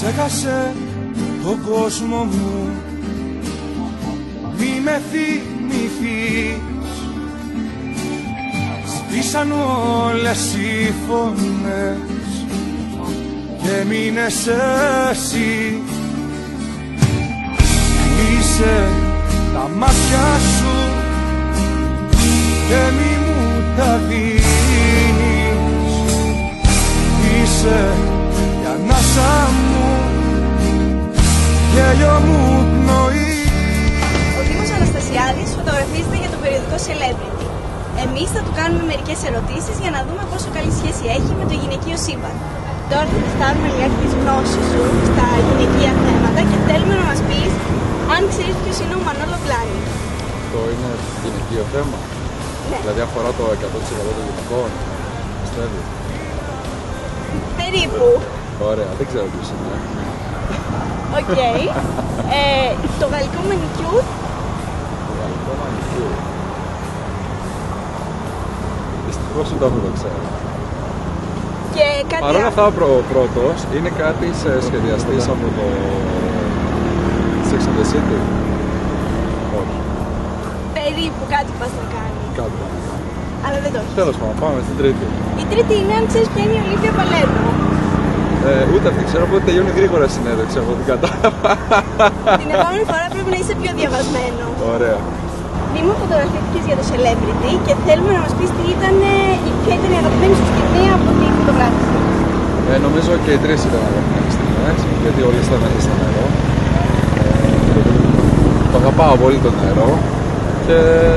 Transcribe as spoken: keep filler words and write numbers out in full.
Ξέχασε τον κόσμο μου, μη με θυμηθείς. Σβήσαν όλες οι φωνές και μείνες εσύ. Είσαι τα μάτια σου και μη μου τα δίνεις. Είσαι η ανάσα μου, γέλιο μου πνοή. Ο Δήμος Αναστασιάδης φωτογραφίζεται για το περιοδικό Celebrity. Εμείς θα του κάνουμε μερικές ερωτήσεις για να δούμε πόσο καλή σχέση έχει με το γυναικείο σύμπαν. Τώρα θα τεστάρουμε λιγάκι τις γνώσεις σου στα γυναικεία θέματα και θέλουμε να μας πεις αν ξέρεις ποιος είναι ο Μανόλο Βλάνη. Αυτό είναι γυναικείο θέμα? Ναι. Δηλαδή αφορά το εκατό τοις εκατό των γυναικών? Πιστεύει? Περίπου. Ωραία, δεν ξέρω ποιος είναι. Οκ. Okay. ε, το γαλλικό μανικιούρ. Το γαλλικό μανικιούρ. Δυστυχώς ούτε αυτό το ξέρω. Και κάτι Παρ' όλα αυτά ο πρώτος είναι κάτι σε σχεδιαστής από το Sex and the City. Όχι. Περίπου κάτι πας να κάνει. Κάτι. Αλλά δεν το έχεις. Τέλος πάντων, πάμε στην τρίτη. Η τρίτη είναι αν ξέρεις ποια είναι η Ολίβια Παλέρμο. Ε, ούτε αυτή ξέρω, οπότε τελειώνει γρήγορα η συνέντευξη από την κατάλαβα. Την επόμενη φορά πρέπει να είσαι πιο διαβασμένο. Ωραία. Δήμο, φωτογραφήθηκες για το Celebrity και θέλουμε να μας πεις τι ήταν, ποια ήταν η αγαπημένη σου στιγμή από τη φωτογράφηση. Ε, νομίζω και οι τρεις ήταν αγαπημένες στιγμές, γιατί όλοι ήταν μέσα στο νερό. Ε, το αγαπάω πολύ το νερό και